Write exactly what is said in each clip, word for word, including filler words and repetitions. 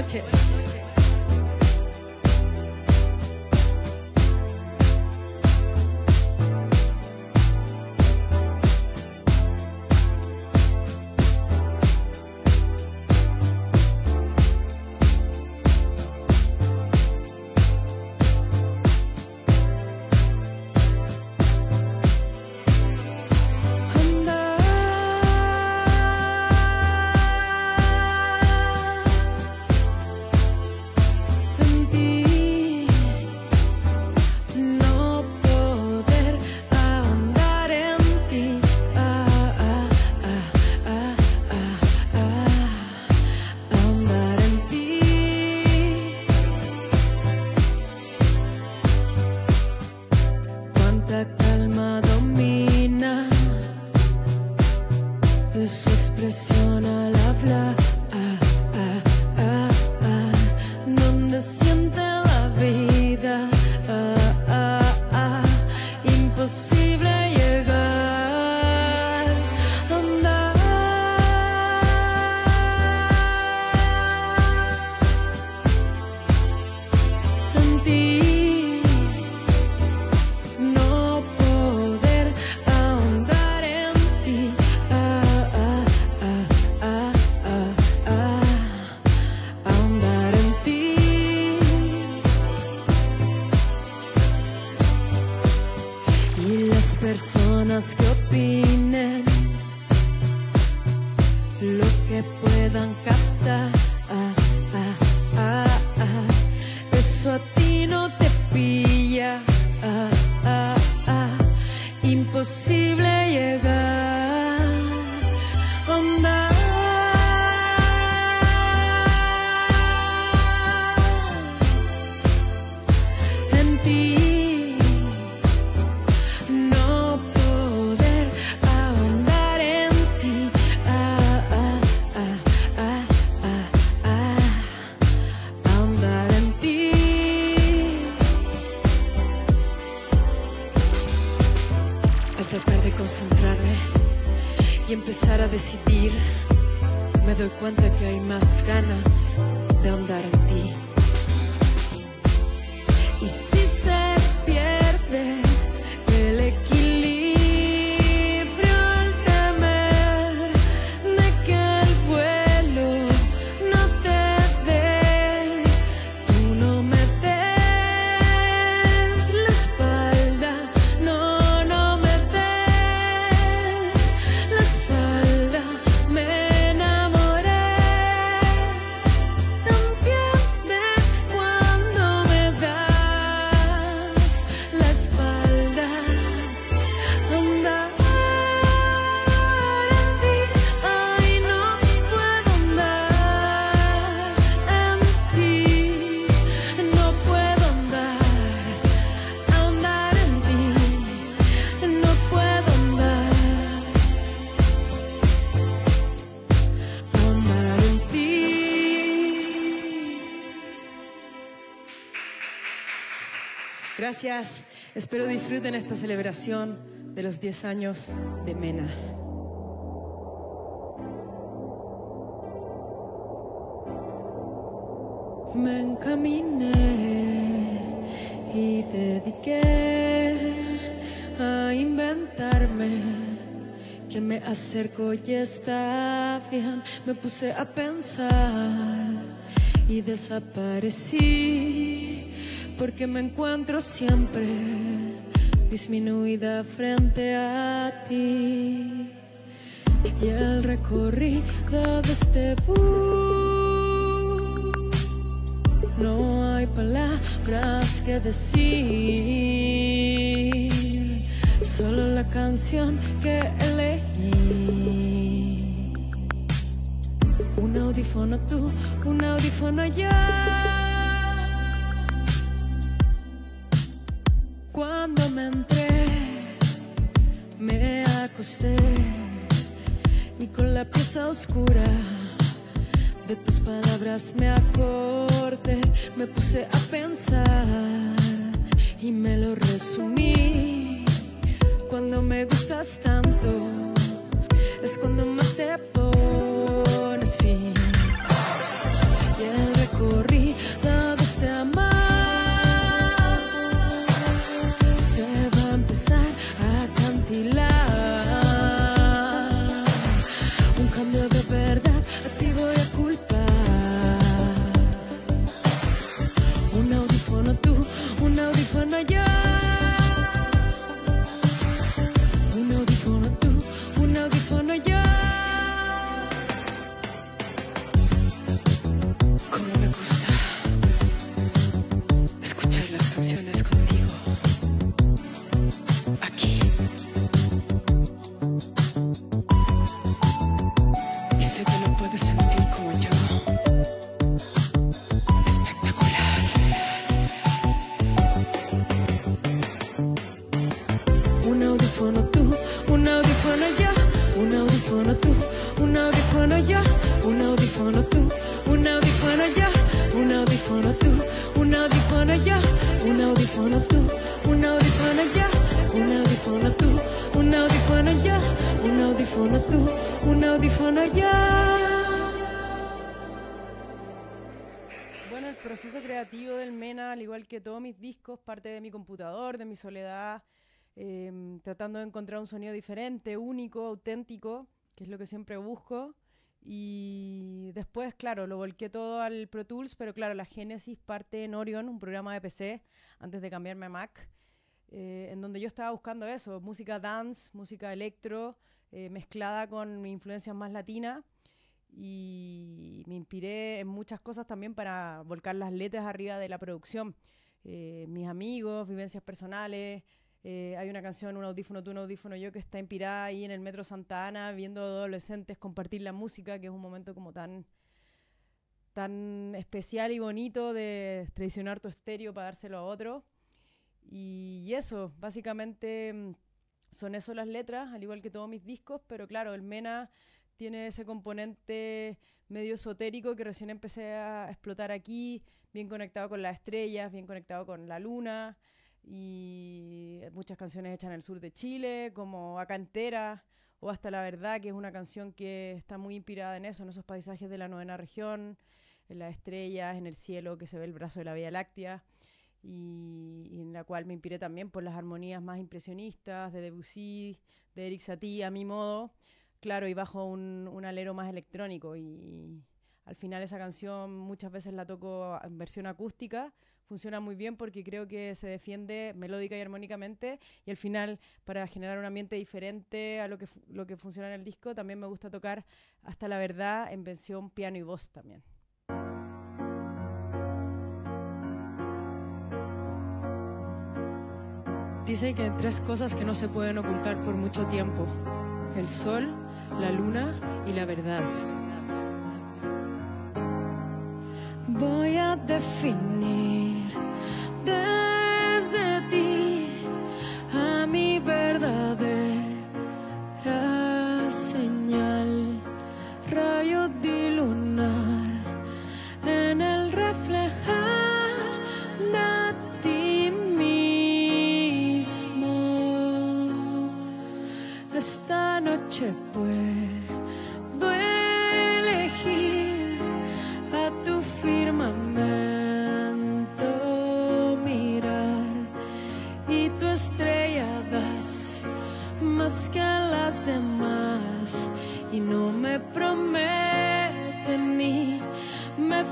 noches. Calma domina su expresión al hablar, ah, ah, ah, ah, donde siente la vida, ah, ah, ah, imposible llegar, andar en ti. Personas que opinen lo que puedan captar, ah, ah, ah, ah. Eso a ti no te pilla, ah, ah, ah. Imposible llegar, andar en ti. Al tratar de concentrarme y empezar a decidir, me doy cuenta que hay más ganas de ahondar en ti. Y si se pierde el equilibrio al temer de que el vuelo no te dé, tú no me des la espalda, no. Gracias, espero disfruten esta celebración de los diez años de Mena. Me encaminé y dediqué a inventarme que me acerco y está bien. Me puse a pensar y desaparecí, porque me encuentro siempre disminuida frente a ti. Y el recorrido de este bus, no hay palabras que decir, solo la canción que elegí. Un audífono tú, un audífono yo. Cuando me entré, me acosté y con la pieza oscura de tus palabras me acordé. Me puse a pensar y me lo resumí. Cuando me gustas tanto es cuando más te pones fin. Y el recuerdo audífono yo, un audífono tú, un audífono yo, un audífono tú, un audífono yo, un audífono tú, un audífono yo, un audífono tú, un audífono yo, un audífono tú, un audífono yo. Bueno, el proceso creativo del MENA, al igual que todos mis discos, parte de mi computador, de mi soledad, eh, tratando de encontrar un sonido diferente, único, auténtico, que es lo que siempre busco. Y después, claro, lo volqué todo al Pro Tools, pero claro, la génesis parte en Orion, un programa de P C, antes de cambiarme a Mac, eh, en donde yo estaba buscando eso, música dance, música electro, eh, mezclada con influencias más latinas. Y me inspiré en muchas cosas también para volcar las letras arriba de la producción. Eh, mis amigos, vivencias personales. Eh, hay una canción, Un audífono tú, un audífono yo, que está inspirada ahí en el Metro Santa Ana, viendo adolescentes compartir la música, que es un momento como tan, tan especial y bonito de traicionar tu estéreo para dárselo a otro. Y, y eso, básicamente son eso las letras, al igual que todos mis discos, pero claro, el MENA tiene ese componente medio esotérico que recién empecé a explotar aquí, bien conectado con las estrellas, bien conectado con la luna, y muchas canciones hechas en el sur de Chile, como Acá Entera, o Hasta la Verdad, que es una canción que está muy inspirada en eso, en esos paisajes de la novena región, en las estrellas, en el cielo, que se ve el brazo de la Vía Láctea, y, y en la cual me inspiré también por las armonías más impresionistas de Debussy, de Erik Satie, a mi modo. Claro, y bajo un, un alero más electrónico, y, y al final esa canción muchas veces la toco en versión acústica, funciona muy bien porque creo que se defiende melódica y armónicamente, y al final, para generar un ambiente diferente a lo que, lo que funciona en el disco, también me gusta tocar Hasta la Verdad en versión piano y voz también. Dicen que hay tres cosas que no se pueden ocultar por mucho tiempo: el sol, la luna y la verdad. Voy a definir desde ti a mi verdadera señal, rayo de lunar en el reflejar de ti mismo. Esta noche puedo elegir a tu firmamento mirar, y tu estrella das más que a las demás, y no me prometen ni me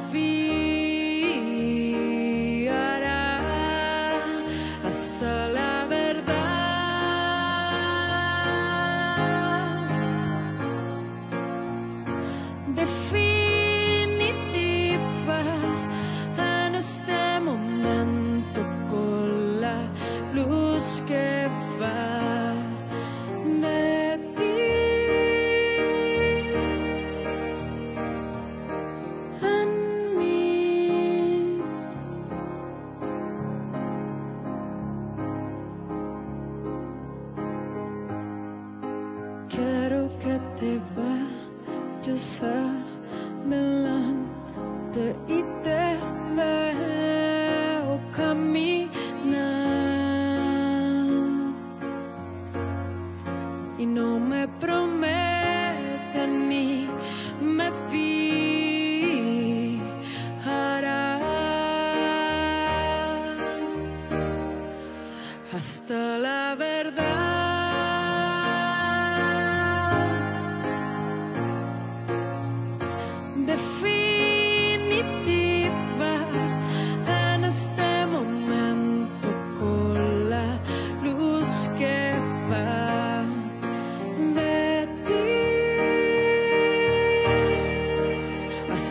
fiará hasta la verdad. Definitiva en este momento, con la luz que va de ti en mí. Quiero que te vayas adelante y te veo caminar, y no me prometen ni me fijará hasta la verdad. Definitiva en este momento, con la luz que va de ti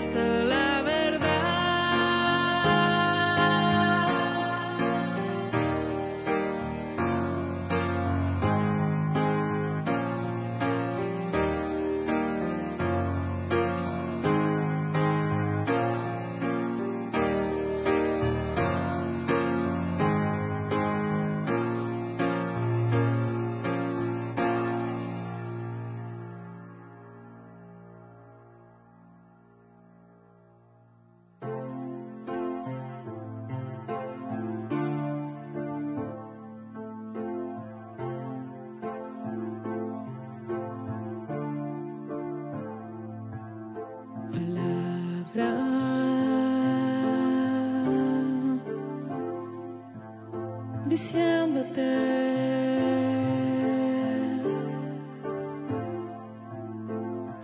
diciéndote que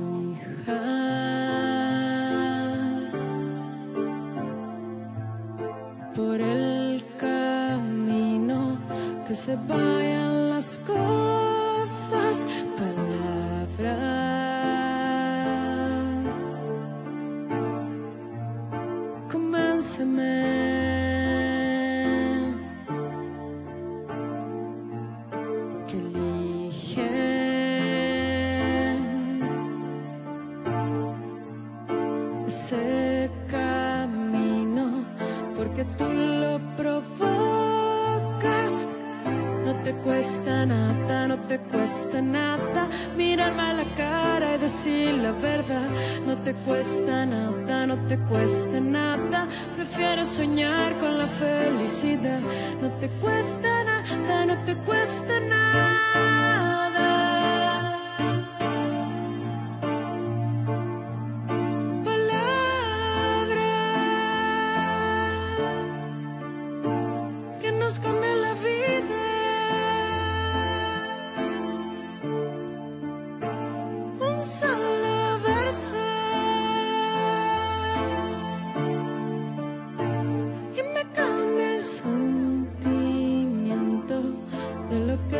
elijas por el camino, que se vayan las cosas, palabras. Convénceme que elige ese camino, porque tú lo provocas. No te cuesta nada, no te cuesta nada mirarme a la cara y decir la verdad. No te cuesta nada, no te cuesta nada. Prefieres soñar con la felicidad. No te cuesta nada, no te cuesta nada. Palabras que nos cambian la vida. Un solo verso y me cambia el sentimiento de lo que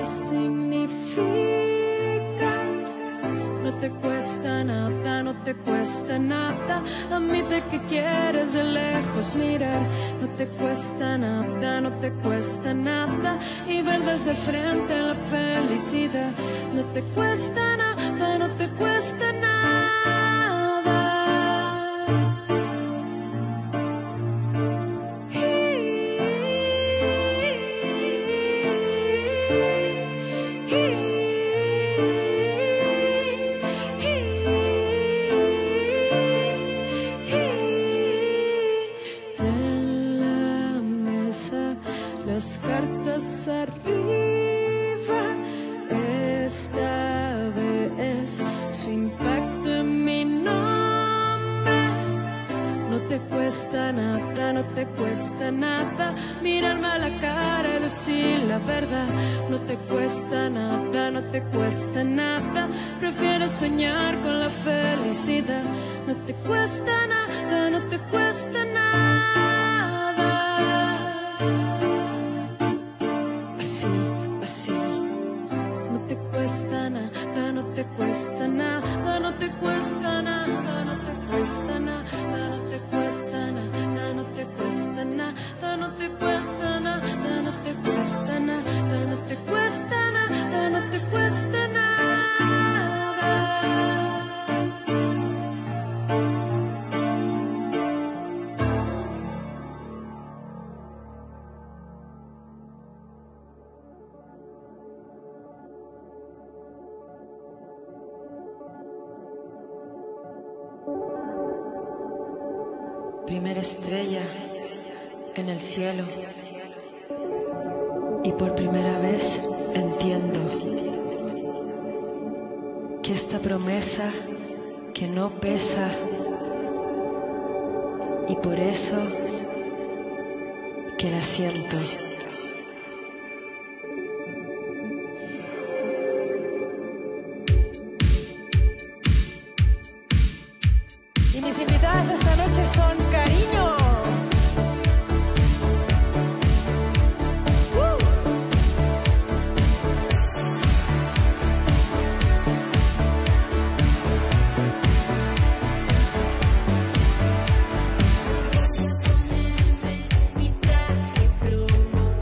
significa. No te cuesta nada, no te cuesta nada. Admite que quieres de lejos mirar. No te cuesta nada, no te cuesta nada. Y ver desde el frente la felicidad. No te cuesta nada, no te cuesta nada. En la mesa, las cartas arriba. Esta vez su impacto en mi nombre. No te cuesta nada, no te cuesta nada mirarme a la cara y decir la verdad. No te cuesta nada, no te cuesta nada. Prefieres soñar con la felicidad. No te cuesta nada, no te cuesta nada. Así, así. No te cuesta nada, no te cuesta nada, no te cuesta nada, no te cuesta nada, no te cuesta nada, no te cuesta nada, no te cuesta nada, no te cuesta nada, no te cuesta nada, no te cuesta nada. Primera estrella en el cielo, y por primera vez entiendo que esta promesa que no pesa, y por eso que la siento. Y mis invitadas esta noche son Cariño. Mi traje plomo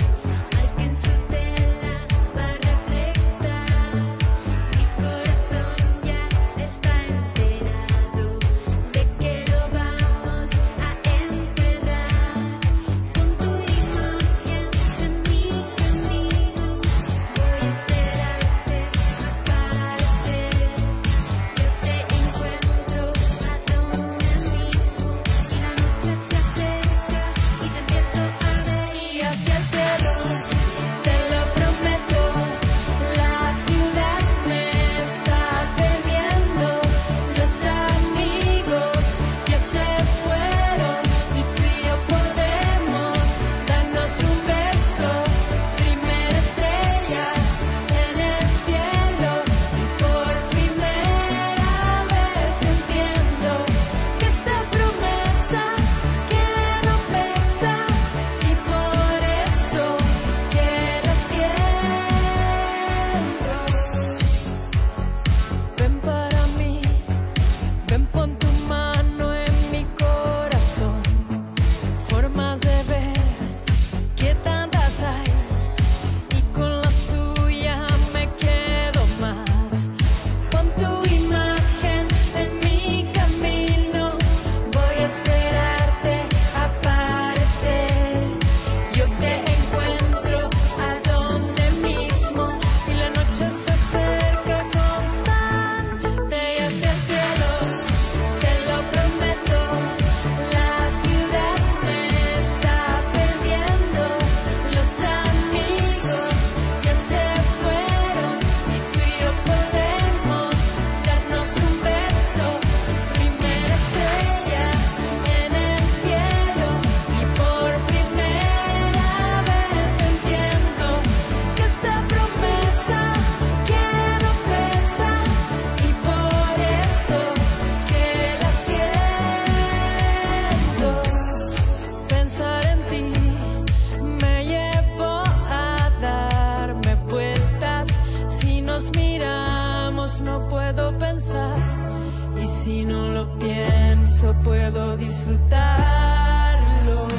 no puedo pensar, y si no lo pienso puedo disfrutarlo.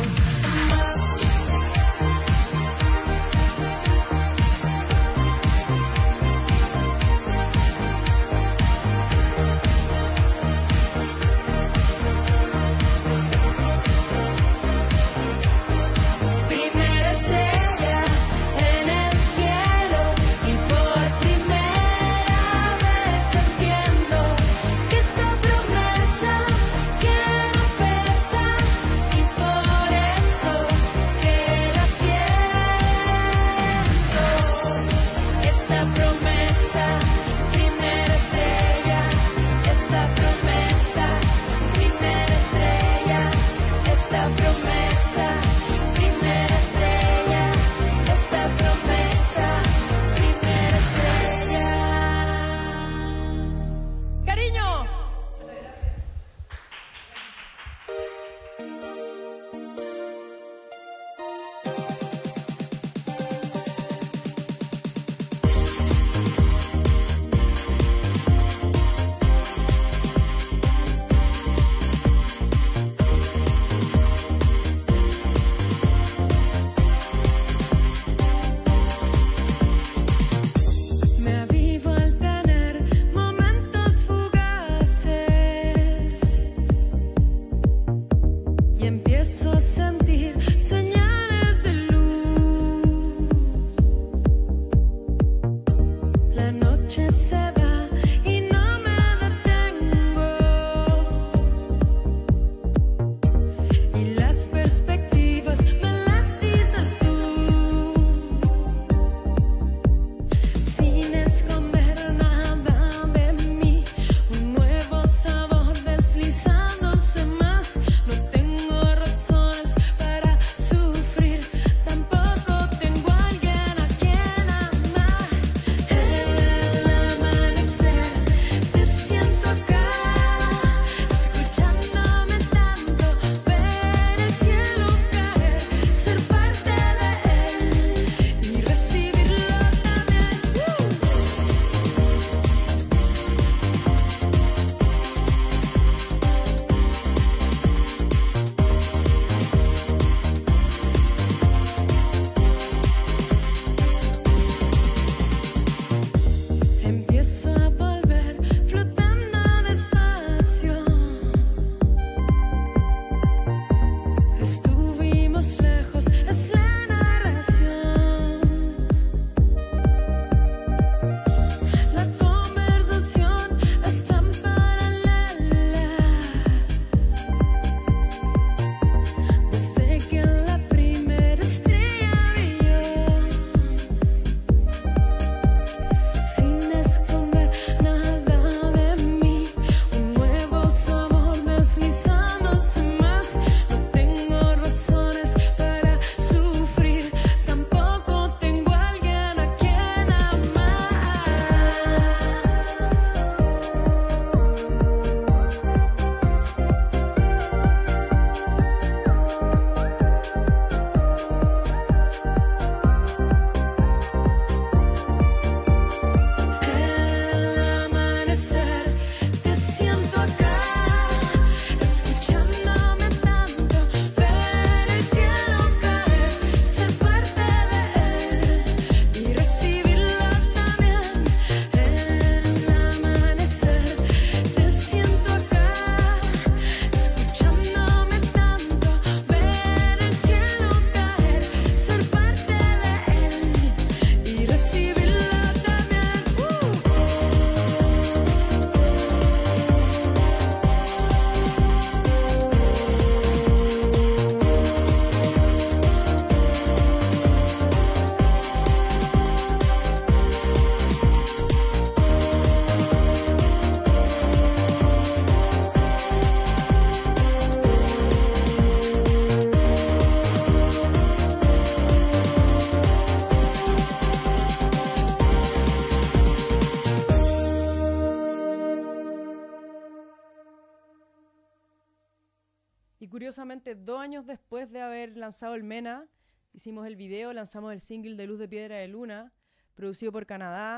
Y curiosamente, dos años después de haber lanzado el MENA, hicimos el video, lanzamos el single de Luz de Piedra de Luna, producido por Canadá,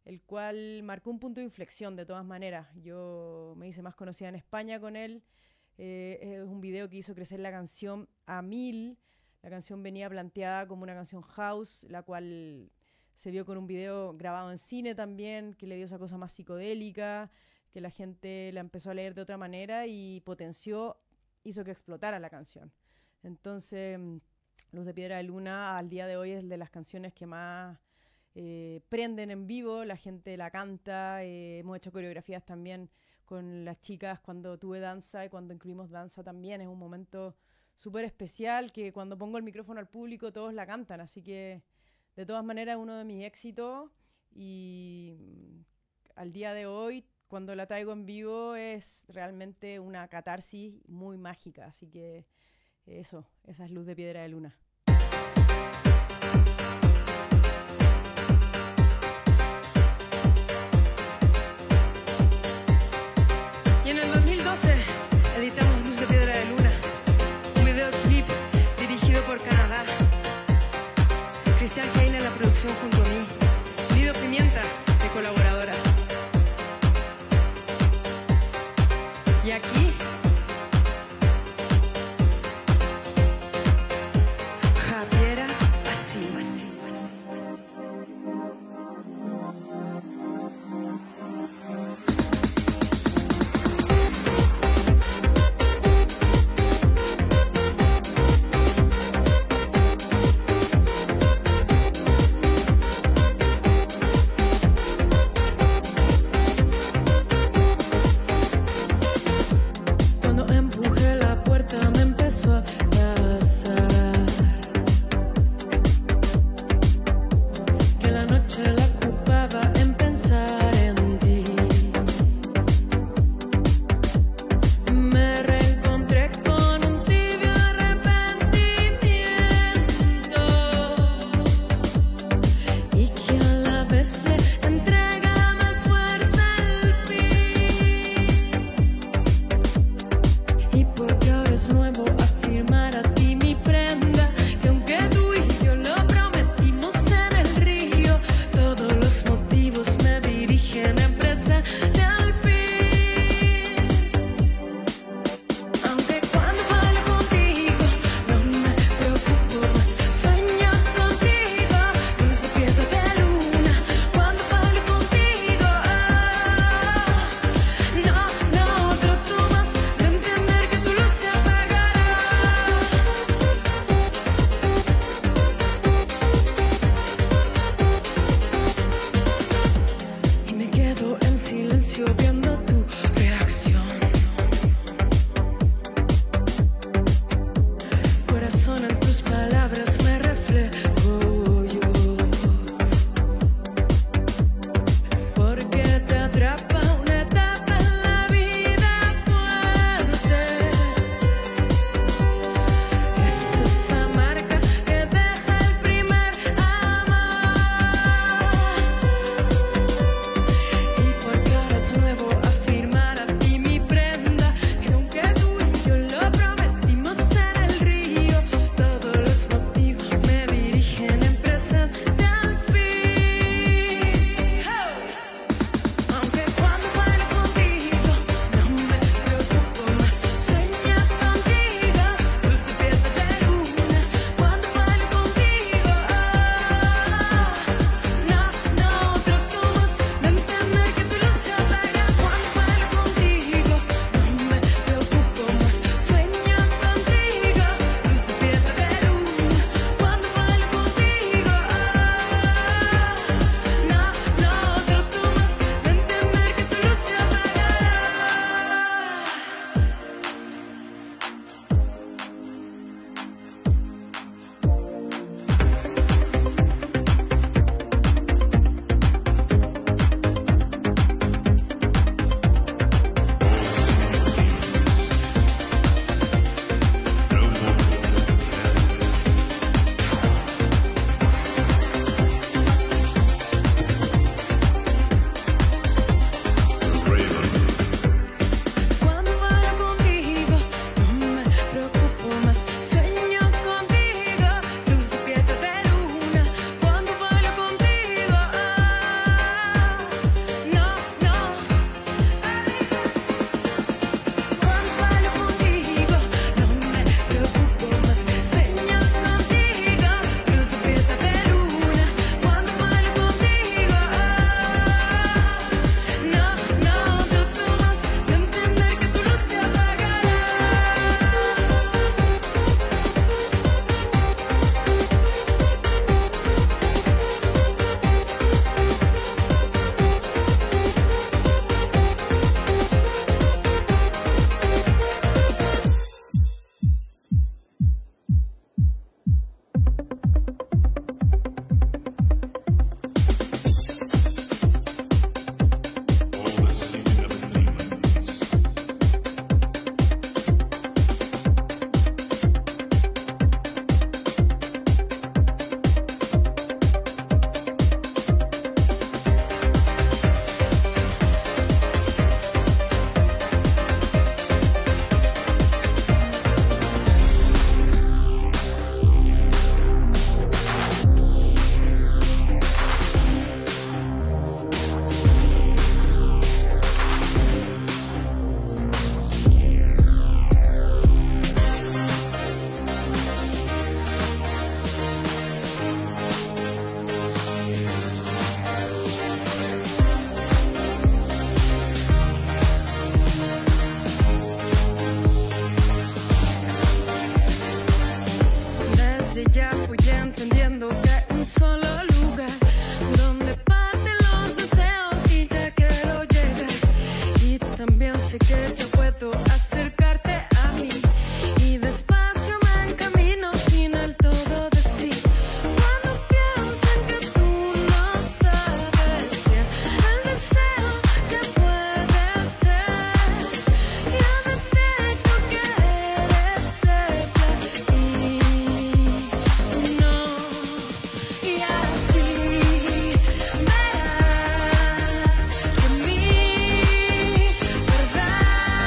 el cual marcó un punto de inflexión de todas maneras. Yo me hice más conocida en España con él. Eh, es un video que hizo crecer la canción a mil. La canción venía planteada como una canción house, la cual se vio con un video grabado en cine también, que le dio esa cosa más psicodélica, que la gente la empezó a leer de otra manera y potenció, hizo que explotara la canción. Entonces, Luz de Piedra de Luna al día de hoy es de las canciones que más eh, prenden en vivo, la gente la canta, eh, hemos hecho coreografías también con las chicas cuando tuve danza y cuando incluimos danza también, es un momento súper especial que cuando pongo el micrófono al público todos la cantan, así que de todas maneras es uno de mis éxitos y al día de hoy cuando la traigo en vivo es realmente una catarsis muy mágica, así que eso, esa es Luz de Piedra de Luna. Y en el dos mil doce editamos Luz de Piedra de Luna, un videoclip dirigido por Canadá. Cristian Heine en la producción junto a mí, Lido Pimienta de colaboradora. Y aquí, Javiera así. Afirmar sé que ya puedo acercarte a mí y despacio me encamino sin el todo decir. Cuando pienso en que tú no sabes bien el deseo que puede ser, yo detecto que eres de ti. No, y así verás que mi verdad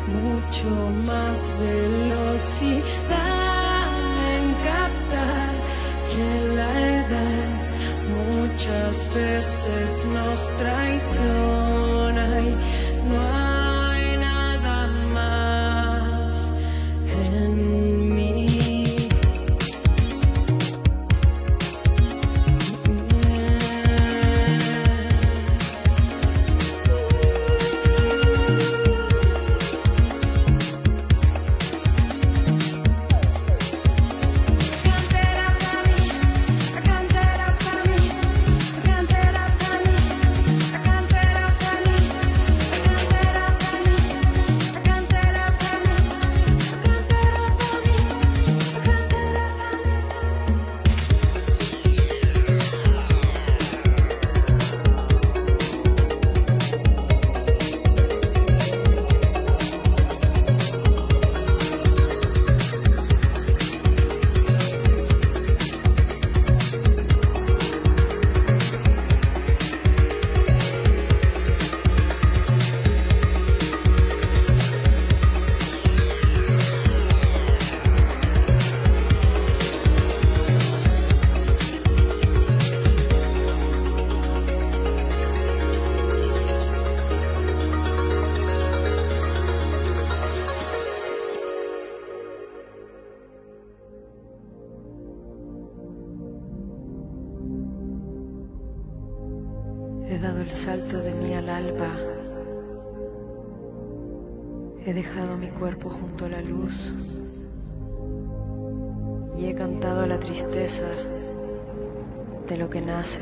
mucho más velocidad en captar que la edad muchas veces nos traiciona y no hay nada más en mí. He dado el salto de mí al alba. He dejado mi cuerpo junto a la luz y he cantado la tristeza de lo que nace.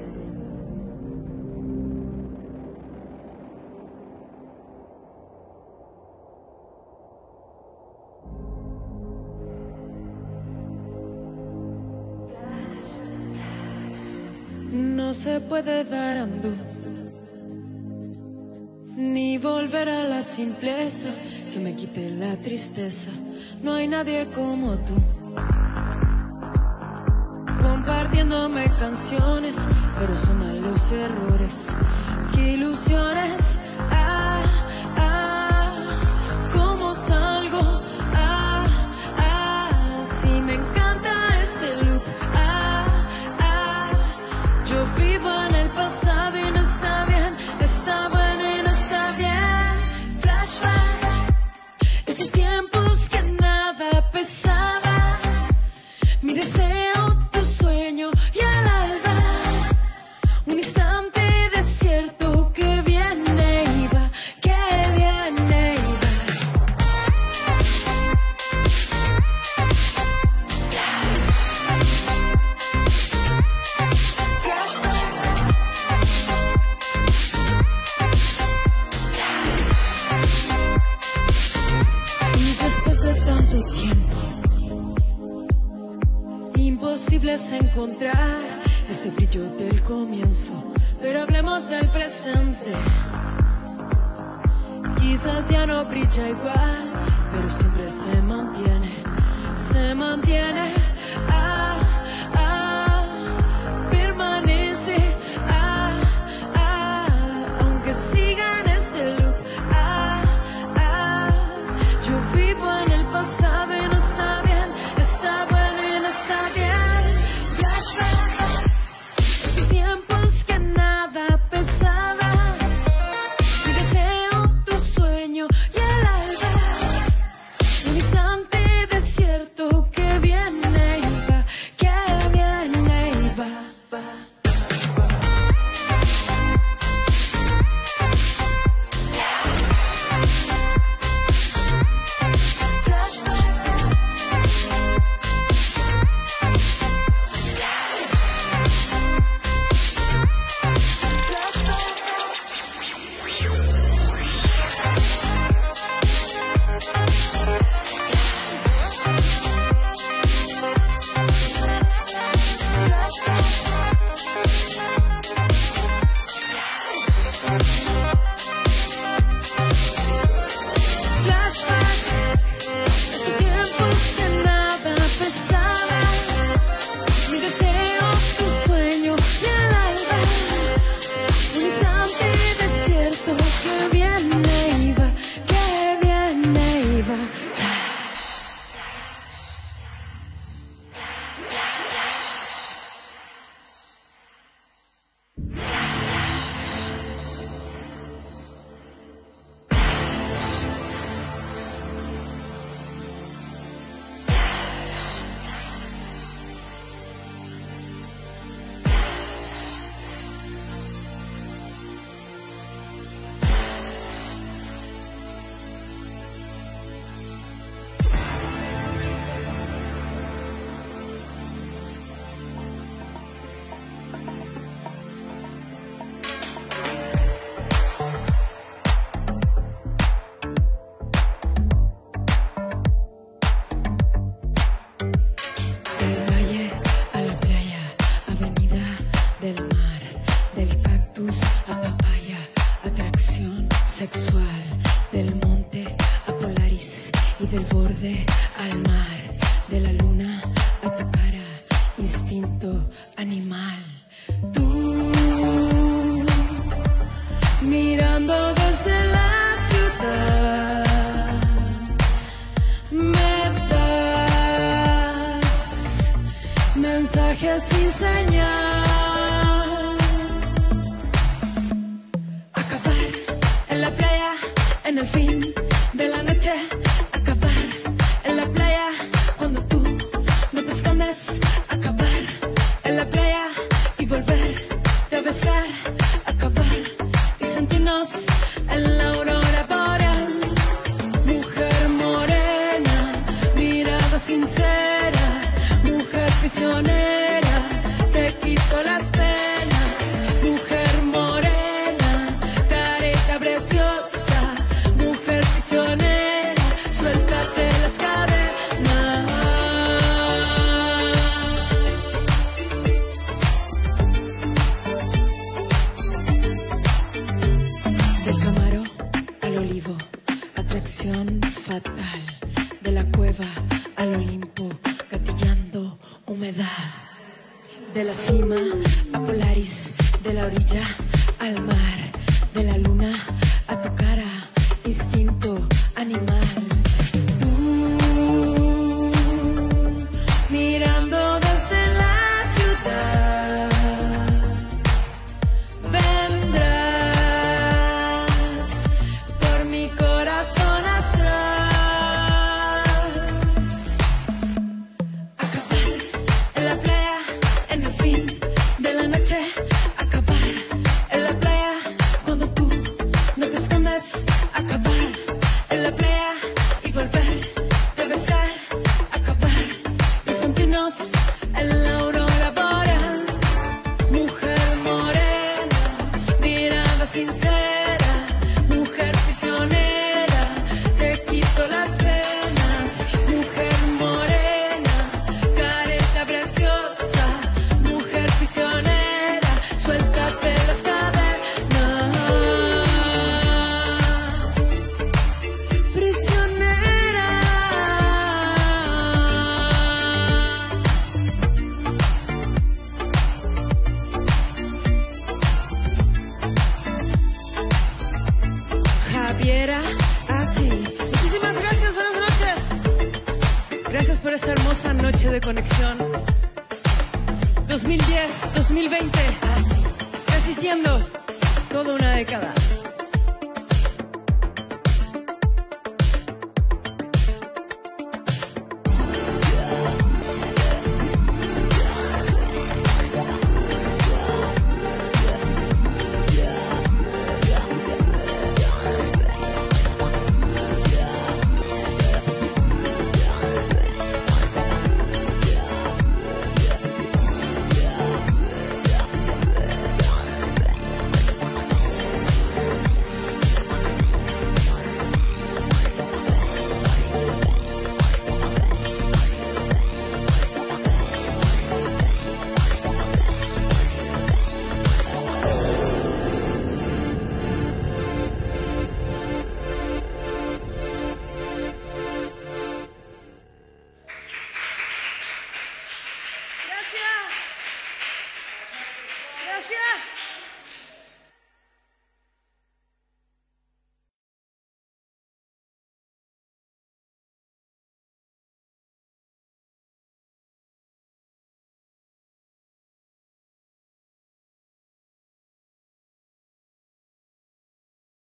No se puede dar andú, ni volver a la simpleza que me quite la tristeza. No hay nadie como tú, compartiéndome canciones, pero suman los errores. Qué ilusiones, ah, ah, cómo salgo, ah, ah, si me encanta este loop. Yo vivo en el pasado y no está bien, está bueno y no está bien. Flashback, esos tiempos que nada pesaba, mi deseo, tu sueño y al alba, un instante desierto que viene y va, que viene y va. Imposible es encontrar ese brillo del comienzo, pero hablemos del presente. Quizás ya no brilla igual, pero siempre se mantiene, se mantiene, ah, ah, permanece, ah, ah, aunque siga en este loop, ah, ah, yo vivo en el pasado y no está bien, está bueno y no está bien. Flashback, esos tiempos que nada pesaba, mi deseo, tu sueño y el alba, un instante desierto que viene y va, que viene y va, va. Que viene y va, que viene. del borde al mar, de la luna a tu cara, instinto animal. Tú, mirando desde la ciudad, me das mensajes sin señal. Acabar en la playa, en el fin de la noche. Acabar en la playa cuando tú no te escondes. Acabar en la playa y volver a besar. Acabar y sentirnos en la aurora boreal. Mujer morena, mirada sincera, mujer prisionera, te quito las penas. Mujer morena, careta preciosa, mujer prisionera, suéltate las cadenas. Del Camaro al Olivo, atracción fatal. De la cueva al Olimpo, gatillando humedad. De la cima a Polaris, de la orilla al mar, de la luna a tu cara, instinto animal. Tú, mirando desde la ciudad, vendrás por mi corazón astral. Acabar en la playa, en el fin de la noche. Acabar en la playa cuando tú no te escondes. Acabar en la playa y volver a besar. Acabar y sentirnos en la aurora boreal. Mujer morena, mirada sincera, mujer prisionera, te quito las penas. Mujer morena, careta preciosa, mujer prisionera, suéltate las cadenas. Prisionera. Javiera, así. Muchísimas gracias, buenas noches. Gracias por esta hermosa noche de conexión. dos mil diez, dos mil veinte, resistiendo toda una década. Gracias. Gracias.